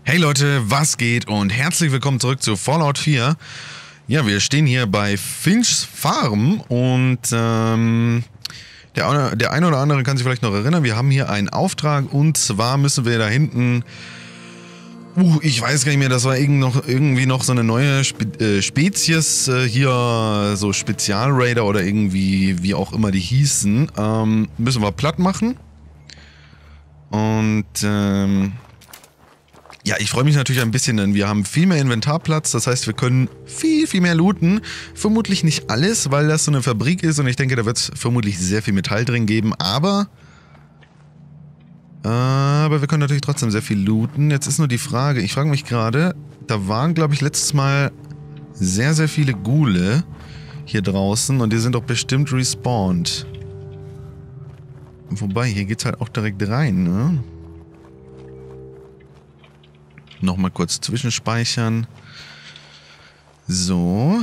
Hey Leute, was geht und herzlich willkommen zurück zu Fallout 4. Ja, wir stehen hier bei Finch's Farm und der eine oder andere kann sich vielleicht noch erinnern, wir haben hier einen Auftrag und zwar müssen wir da hinten, ich weiß gar nicht mehr, das war irgendwie noch so eine neue Spezies hier, so Spezialraider oder irgendwie, wie auch immer die hießen, müssen wir platt machen und ja, ich freue mich natürlich ein bisschen, denn wir haben viel mehr Inventarplatz, das heißt, wir können viel mehr looten. Vermutlich nicht alles, weil das so eine Fabrik ist und ich denke, da wird es vermutlich sehr viel Metall drin geben, aber wir können natürlich trotzdem sehr viel looten. Jetzt ist nur die Frage, ich frage mich gerade, da waren, glaube ich, letztes Mal sehr viele Ghule hier draußen und die sind doch bestimmt respawned. Wobei, hier geht's halt auch direkt rein, ne? Nochmal kurz zwischenspeichern. So.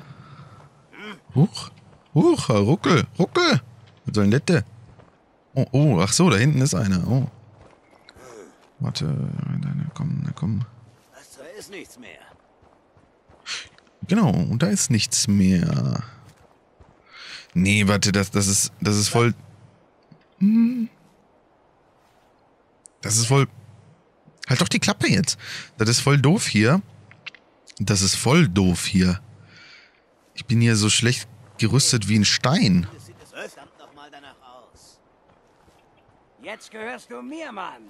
Ruckel. Was soll denn das? Oh, ach so, da hinten ist einer. Oh. Warte, komm. Da ist nichts mehr. Genau, und da ist nichts mehr. Nee, warte, das ist voll... Das ist voll... Halt doch die Klappe jetzt. Das ist voll doof hier. Ich bin hier so schlecht gerüstet wie ein Stein. Verdammt noch mal danach aus. Jetzt gehörst du mir, Mann.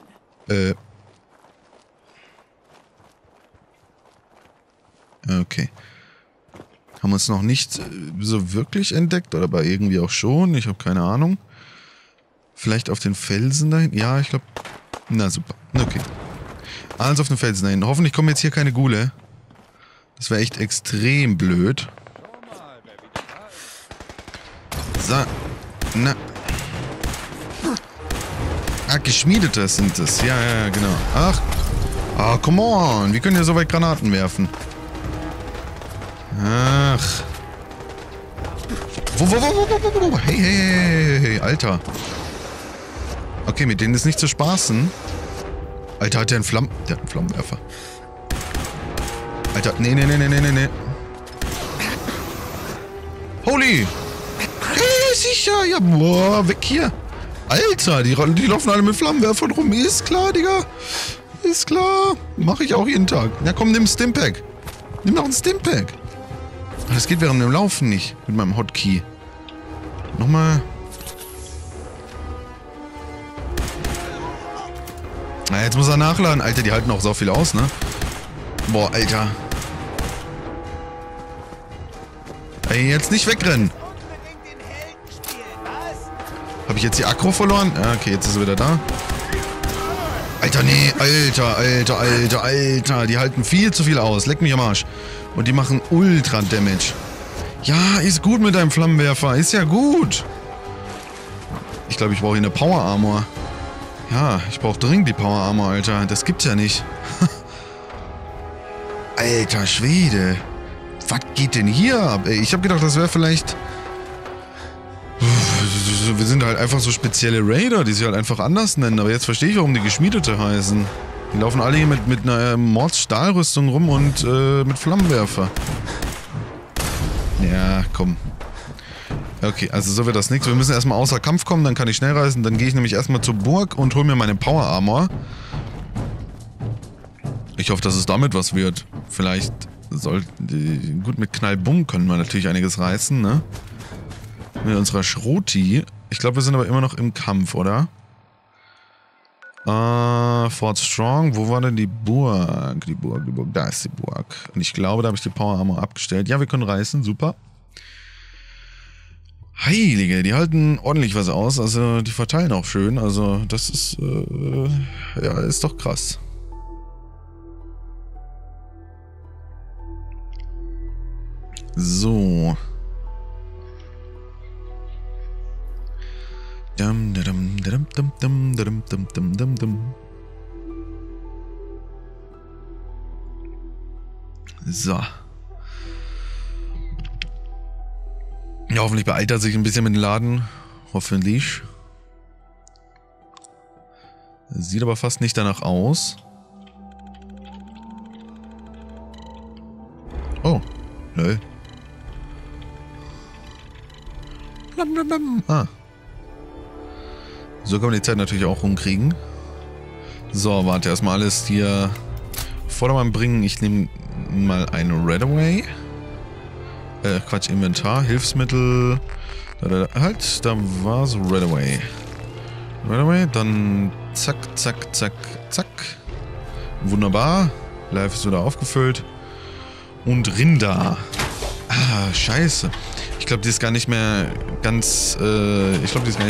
Okay. Haben wir uns noch nicht so wirklich entdeckt oder aber irgendwie auch schon. Ich habe keine Ahnung. Vielleicht auf den Felsen dahin. Ja, ich glaube... Na super. Okay. Alles auf den Felsen dahin. Hoffentlich kommen jetzt hier keine Ghule. Das wäre echt extrem blöd. So. Na. Ah, geschmiedete sind es. Ja, genau. Ach. Ah, come on. Wie können wir so weit Granaten werfen? Ach. Wo. Hey, Alter. Okay, mit denen ist nicht zu spaßen. Alter, hat der einen Flammenwerfer. Alter, nee. Holy! Hey, sicher! Ja, boah, weg hier! Alter, die laufen alle mit Flammenwerfern rum. Ist klar, Digga. Ist klar. Mach ich auch jeden Tag. Ja, komm, nimm ein Stimpack. Nimm noch ein Stimpack. Das geht während dem Laufen nicht. Mit meinem Hotkey. Nochmal. Na, jetzt muss er nachladen. Alter, die halten auch so viel aus, ne? Boah, Alter. Ey, jetzt nicht wegrennen. Hab ich jetzt die Aggro verloren? Ja, okay, jetzt ist er wieder da. Alter, nee. Alter. Die halten viel zu viel aus. Leck mich am Arsch. Und die machen Ultra Damage. Ja, ist gut mit deinem Flammenwerfer. Ist ja gut. Ich glaube, ich brauche hier eine Power Armor. Ja, ich brauche dringend die Power Armor, Alter. Das gibt's ja nicht. Alter Schwede. Was geht denn hier ab, ey? Ich habe gedacht, das wäre vielleicht... Wir sind halt einfach so spezielle Raider, die sich halt einfach anders nennen. Aber jetzt verstehe ich, warum die Geschmiedete heißen. Die laufen alle hier mit einer Mordsstahlrüstung rum und mit Flammenwerfer. Ja, komm. Okay, also so wird das nichts. Wir müssen erstmal außer Kampf kommen, dann kann ich schnell reisen. Dann gehe ich nämlich erstmal zur Burg und hole mir meine Power Armor. Ich hoffe, dass es damit was wird. Vielleicht sollten... Gut, mit Knallbumm können wir natürlich einiges reißen, ne? Mit unserer Schroti. Ich glaube, wir sind aber immer noch im Kampf, oder? Fort Strong. Wo war denn die Burg? Die Burg. Da ist die Burg. Und ich glaube, da habe ich die Power Armor abgestellt. Ja, wir können reißen. Super. Heilige, die halten ordentlich was aus, also die verteilen auch schön, also das ist, ja, ist doch krass. So. So. Ja, hoffentlich beeilt er sich ein bisschen mit dem Laden. Hoffentlich. Sieht aber fast nicht danach aus. Nö. Ah. So kann man die Zeit natürlich auch rumkriegen. So, warte, erstmal alles hier Vordermann bringen. Ich nehme mal eine Redaway. Quatsch, Inventar, Hilfsmittel. Halt, da war so Redaway. Redaway, dann zack, zack, zack, zack. Wunderbar. Life ist wieder aufgefüllt. Und Rinder. Ah, scheiße. Ich glaube, die ist gar nicht mehr ganz, ne?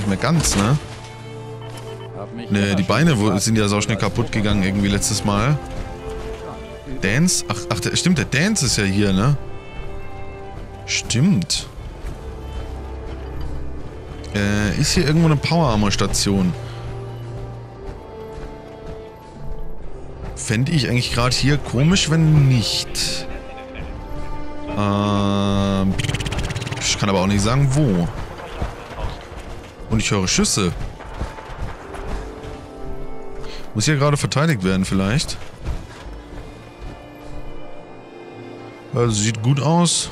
Ne, die Beine sind ja so schnell kaputt gegangen irgendwie letztes Mal. Dance? Ach, stimmt, der Dance ist ja hier, ne? Stimmt. Ist hier irgendwo eine Power-Armor-Station? Fände ich eigentlich gerade hier komisch, wenn nicht. Ich kann aber auch nicht sagen, wo. Und ich höre Schüsse. Muss hier gerade verteidigt werden vielleicht. Also sieht gut aus.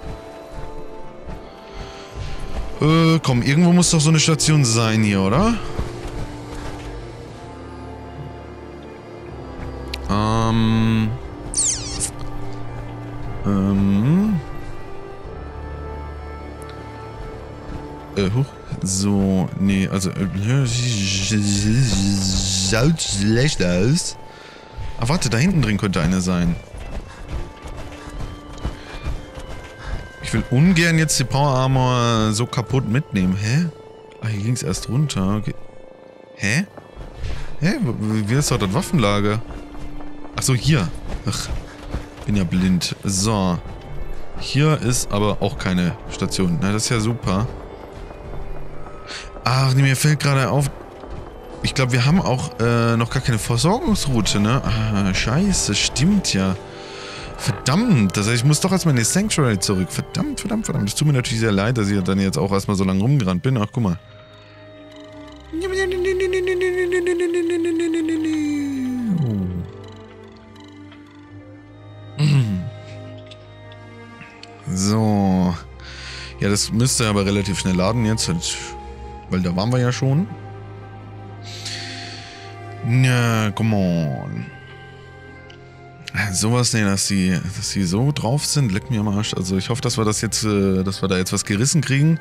Komm, irgendwo muss doch so eine Station sein hier, oder? So, nee, also schaut schlecht aus. Ah, warte, da hinten drin könnte eine sein. Ich will ungern jetzt die Power Armor so kaputt mitnehmen. Hä? Ah, hier ging es erst runter. Okay. Hä? Hä? Wie ist doch das Waffenlager? Ach so, hier. Ach, bin ja blind. So. Hier ist aber auch keine Station. Na, das ist ja super. Ach, nee, mir fällt gerade auf. Ich glaube, wir haben auch noch gar keine Versorgungsroute, ne? Ah, scheiße, stimmt ja. Verdammt, das heißt, ich muss doch erstmal in die Sanctuary zurück. Verdammt, verdammt, verdammt. Es tut mir natürlich sehr leid, dass ich dann jetzt auch erstmal so lange rumgerannt bin. Ach, guck mal. So. Ja, das müsste aber relativ schnell laden jetzt. Weil da waren wir ja schon. Ja, come on. Sowas, ne, dass sie so drauf sind, leck mir am Arsch. Also ich hoffe, dass wir das jetzt, dass wir da jetzt was gerissen kriegen.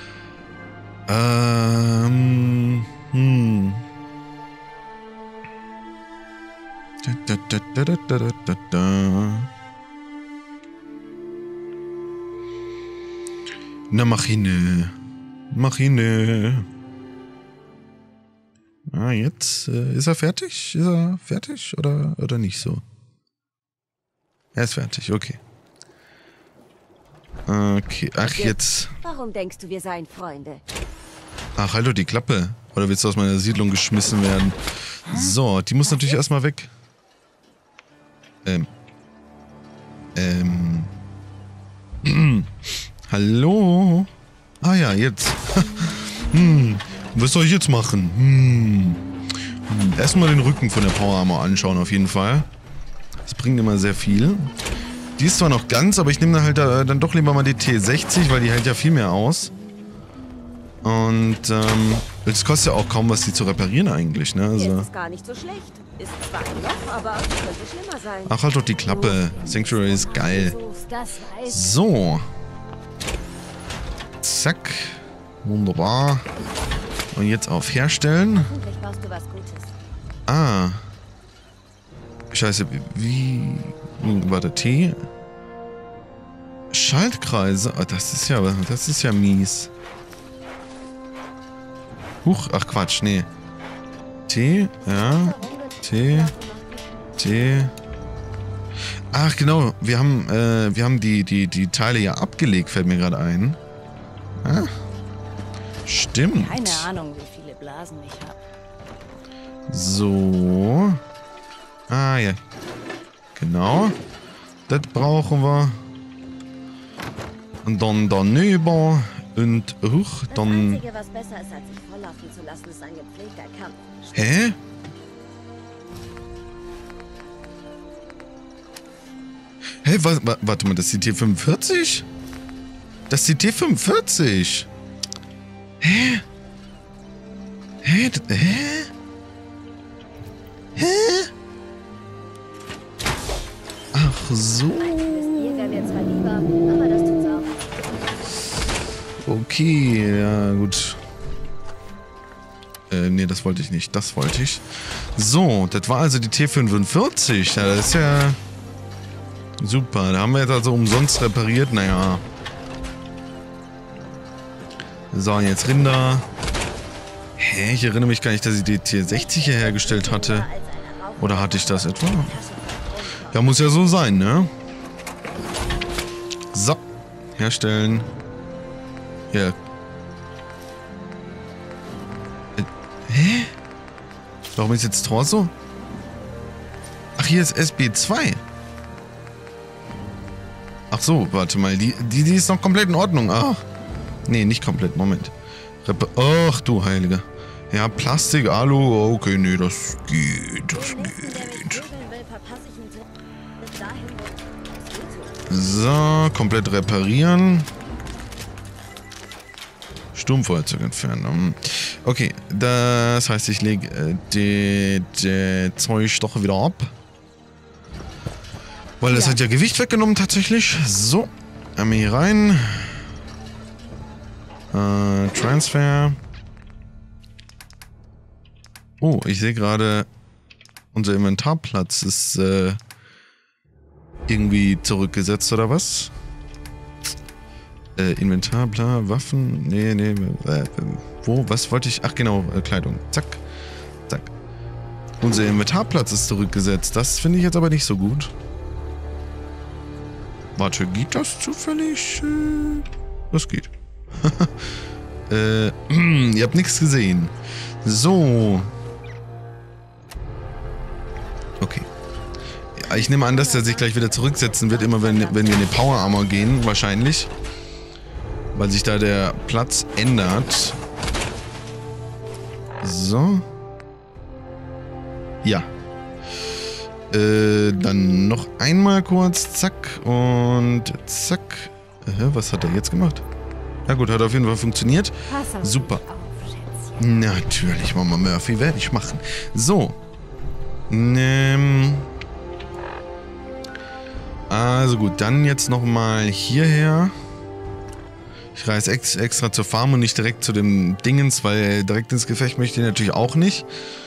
Na, mach hin. Mach hin. Ah, jetzt ist er fertig? Ist er fertig oder nicht so? Er ist fertig, okay. Okay, ach jetzt. Warum denkst du, wir seien Freunde? Ach, halt doch die Klappe. Oder willst du aus meiner Siedlung geschmissen werden? So, die muss natürlich erstmal weg. Hallo? Ah ja, jetzt. Was soll ich jetzt machen? Erstmal den Rücken von der Power Armor anschauen, auf jeden Fall. Das bringt immer sehr viel. Die ist zwar noch ganz, aber ich nehme halt dann doch lieber mal die T60, weil die hält ja viel mehr aus. Und, das kostet ja auch kaum was, die zu reparieren eigentlich, ne? Also. Ist gar nicht so schlecht. Ist zwar ein Loch, aber könnte schlimmer sein. Ach, halt doch die Klappe. Sanctuary ist geil. So. Zack. Wunderbar. Und jetzt auf Herstellen. Ah. Scheiße, wie... Warte, T. Schaltkreise. Oh, das ist ja mies. Huch, ach Quatsch, nee. T, ja. T. Ach genau, wir haben die Teile ja abgelegt, fällt mir gerade ein. Ah, stimmt. Keine Ahnung, wie viele Blasen ich habe. So. Ah ja. Genau. Das brauchen wir. Und dann daneben. Und hoch, dann... Das Einzige, was besser ist, als sich volllaufen zu lassen, ist ein gepflegter Kampf. Hä? Hä, warte mal, das ist die T45? Das ist die T45. Hä? Hä? Hä? Hä? Ach so. Jäger wäre zwar lieber, aber das tut's auch. Okay, ja, gut. Nee, das wollte ich nicht. Das wollte ich. So, das war also die T45. Ja, das ist ja super. Da haben wir jetzt also umsonst repariert. Naja. So, jetzt Rinder. Hä, ich erinnere mich gar nicht, dass ich die T60 hier hergestellt hatte. Oder hatte ich das etwa? Ja, muss ja so sein, ne? So. Herstellen. Ja. Hä? Warum ist jetzt Torso? Ach, hier ist SB2. Ach so, warte mal. Die ist noch komplett in Ordnung. Ach. Nee, nicht komplett. Moment. Ach du Heilige. Ja, Plastik, Alu. Okay, nee, das geht. Das geht. So, komplett reparieren. Sturmfeuerzeug entfernen. Okay, das heißt, ich lege die Zeug doch wieder ab. Weil das hat ja Gewicht weggenommen tatsächlich. So, einmal hier rein. Transfer. Oh, ich sehe gerade, unser Inventarplatz ist irgendwie zurückgesetzt oder was? Inventar, bla, Waffen, nee, wo, was wollte ich, ach genau, Kleidung, zack, zack. Unser Inventarplatz ist zurückgesetzt, das finde ich jetzt aber nicht so gut. Warte, geht das zufällig? Das geht. Ihr habt nichts gesehen. So. Okay. Ja, ich nehme an, dass der sich gleich wieder zurücksetzen wird, immer wenn wir in die Power Armor gehen, wahrscheinlich. Weil sich da der Platz ändert. So. Ja. Dann noch einmal kurz. Zack. Und zack. Was hat er jetzt gemacht? Na gut, hat auf jeden Fall funktioniert. Super. Natürlich, Mama Murphy, werde ich machen. So. Also gut, dann jetzt nochmal hierher. Ich reise extra zur Farm und nicht direkt zu dem Dingens, weil direkt ins Gefecht möchte ich natürlich auch nicht.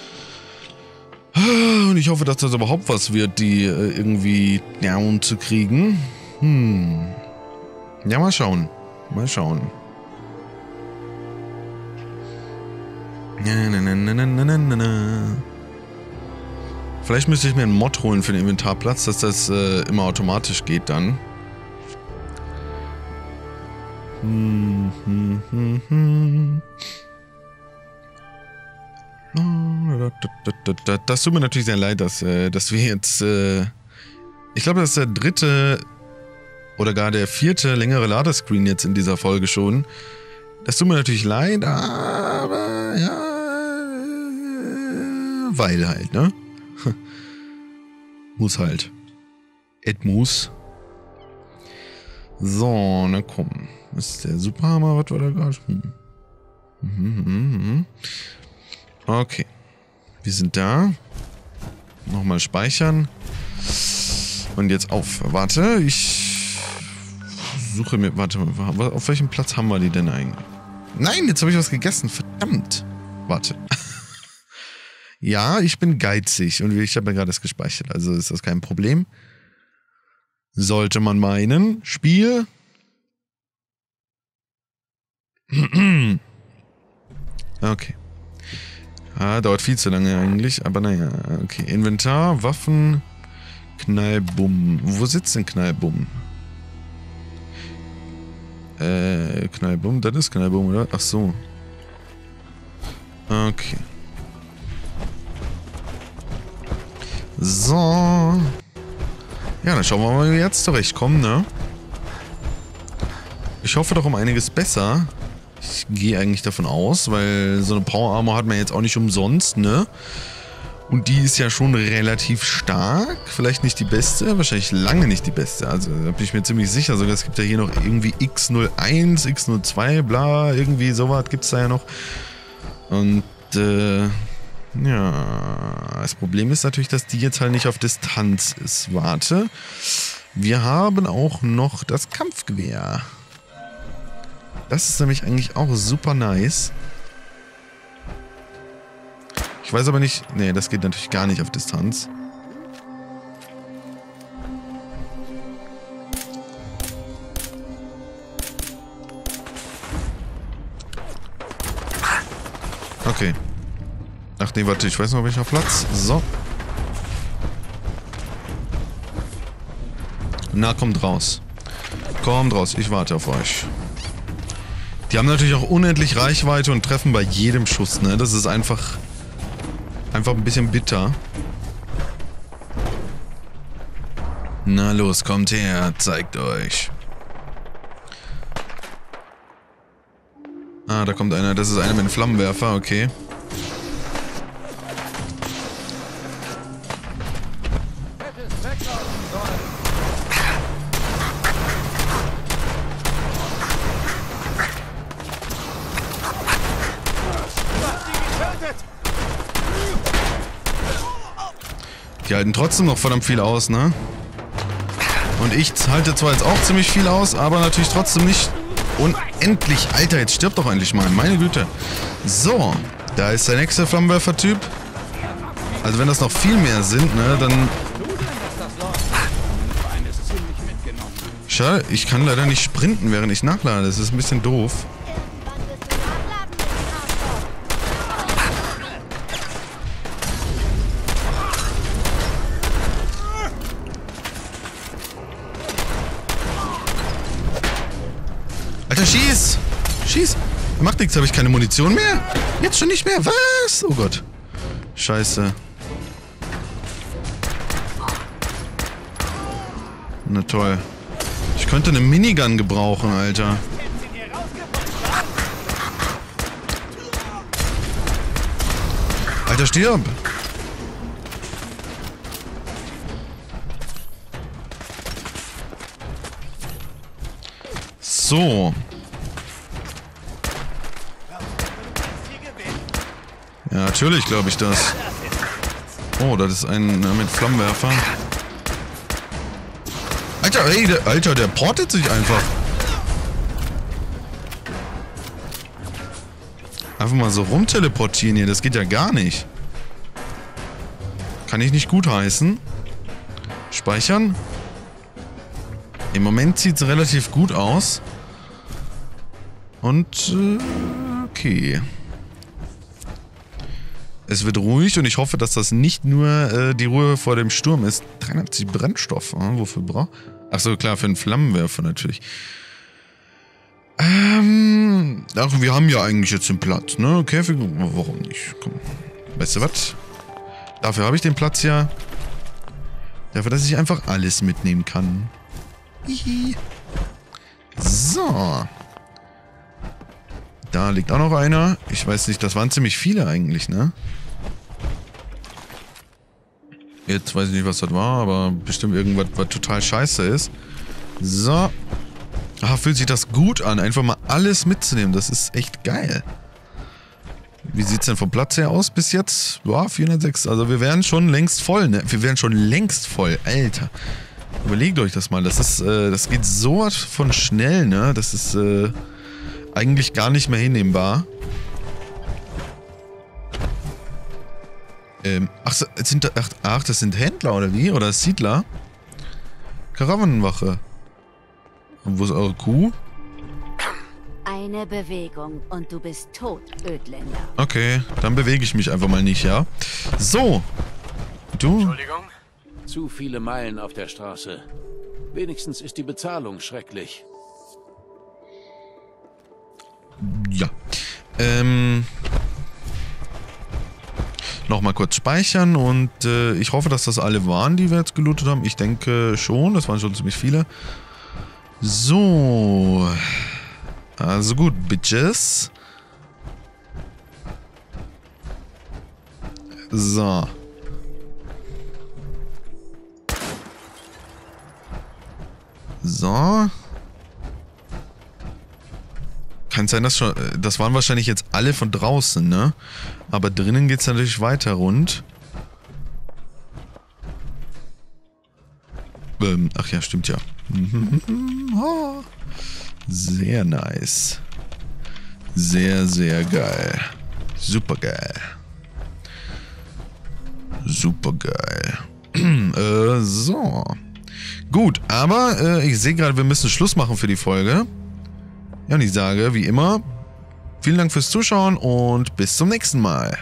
Und ich hoffe, dass das überhaupt was wird, die irgendwie down zu kriegen. Ja, mal schauen. Mal schauen. Vielleicht müsste ich mir einen Mod holen für den Inventarplatz, dass das immer automatisch geht dann. Das tut mir natürlich sehr leid, dass wir jetzt... ich glaube, das ist der dritte oder gar der vierte längere Ladescreen jetzt in dieser Folge schon. Das tut mir natürlich leid, aber ja... Weil halt, ne? Muss halt. Muss. So, na komm. Ist der Superhammer, was war da gerade? Okay. Wir sind da. Nochmal speichern. Und jetzt auf. Warte, ich suche mir... Warte mal, auf welchem Platz haben wir die denn eigentlich? Nein, jetzt habe ich was gegessen. Verdammt. Warte. Ja, ich bin geizig und ich habe ja gerade das gespeichert, also ist das kein Problem. Sollte man meinen. Spiel. Okay. Ah, dauert viel zu lange eigentlich, aber naja, okay. Inventar, Waffen, Knallbumm. Wo sitzt denn Knallbumm? Knallbumm, das ist Knallbumm, oder? Ach so. Okay. So. Ja, dann schauen wir mal, wie wir jetzt zurechtkommen, ne? Ich hoffe doch um einiges besser. Ich gehe eigentlich davon aus, weil so eine Power Armor hat man jetzt auch nicht umsonst, ne? Und die ist ja schon relativ stark. Vielleicht nicht die beste, wahrscheinlich lange nicht die beste. Also da bin ich mir ziemlich sicher. Sogar es gibt ja hier noch irgendwie X01, X02, bla, irgendwie sowas gibt es da ja noch. Und ja, das Problem ist natürlich, dass die jetzt halt nicht auf Distanz ist. Warte, wir haben auch noch das Kampfgewehr. Das ist nämlich eigentlich auch super nice. Ich weiß aber nicht... Nee, das geht natürlich gar nicht auf Distanz. Okay. Ach nee, warte, ich weiß noch welcher Platz. So. Na, kommt raus. Kommt raus, ich warte auf euch. Die haben natürlich auch unendlich Reichweite und treffen bei jedem Schuss, ne? Das ist einfach ein bisschen bitter. Na los, kommt her, zeigt euch. Ah, da kommt einer. Das ist einer mit einem Flammenwerfer, okay. Die halten trotzdem noch verdammt viel aus, ne? Und ich halte zwar jetzt auch ziemlich viel aus, aber natürlich trotzdem nicht unendlich. Alter, jetzt stirbt doch endlich mal. Meine Güte. So, da ist der nächste Flammenwerfer-Typ. Also wenn das noch viel mehr sind, ne, dann... Schade, ich kann leider nicht sprinten, während ich nachlade. Das ist ein bisschen doof. Alter, schieß! Schieß! Macht nichts, habe ich keine Munition mehr? Jetzt schon nicht mehr? Was? Oh Gott. Scheiße. Na toll. Ich könnte eine Minigun gebrauchen, Alter. Alter, stirb! So. Ja, natürlich glaube ich das. Oh, das ist ein mit Flammenwerfer. Alter, ey, der portet sich einfach. Einfach mal so rumteleportieren hier, das geht ja gar nicht. Kann ich nicht gutheißen. Speichern. Im Moment sieht es relativ gut aus. Und, okay. Es wird ruhig und ich hoffe, dass das nicht nur die Ruhe vor dem Sturm ist. 83 Brennstoff, wofür braucht? Achso, klar, für einen Flammenwerfer natürlich. Ach, wir haben ja eigentlich jetzt den Platz, ne? Okay, warum nicht? Komm. Weißt du was? Dafür habe ich den Platz ja. Dafür, dass ich einfach alles mitnehmen kann. Hihi. So. Da liegt auch noch einer. Ich weiß nicht, das waren ziemlich viele eigentlich, ne? Jetzt weiß ich nicht, was das war, aber bestimmt irgendwas, was total scheiße ist. So. Ah, fühlt sich das gut an, einfach mal alles mitzunehmen. Das ist echt geil. Wie sieht es denn vom Platz her aus bis jetzt? Boah, 406. Also wir wären schon längst voll, ne? Wir wären schon längst voll. Alter. Überlegt euch das mal. Das geht so von schnell, ne? Das ist eigentlich gar nicht mehr hinnehmbar. Ach, das sind Händler oder wie? Oder Siedler? Karawanenwache. Und wo ist eure Kuh? Eine Bewegung und du bist tot, Ödländer. Okay, dann bewege ich mich einfach mal nicht, ja? So. Du? Entschuldigung? Zu viele Meilen auf der Straße. Wenigstens ist die Bezahlung schrecklich. Ja. Nochmal kurz speichern und ich hoffe, dass das alle waren, die wir jetzt gelootet haben. Ich denke schon, das waren schon ziemlich viele. So. Also gut, Bitches. So. So. Kann sein, dass schon... Das waren wahrscheinlich jetzt alle von draußen, ne? Aber drinnen geht es natürlich weiter rund. Ach ja, stimmt ja. Sehr nice. Sehr, sehr geil. Super geil. Super geil. So. Gut, aber ich sehe gerade, wir müssen Schluss machen für die Folge. Ja, und ich sage, wie immer, vielen Dank fürs Zuschauen und bis zum nächsten Mal.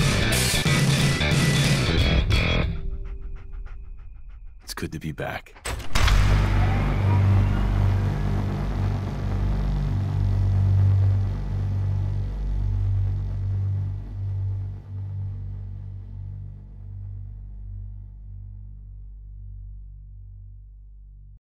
It's good to be back.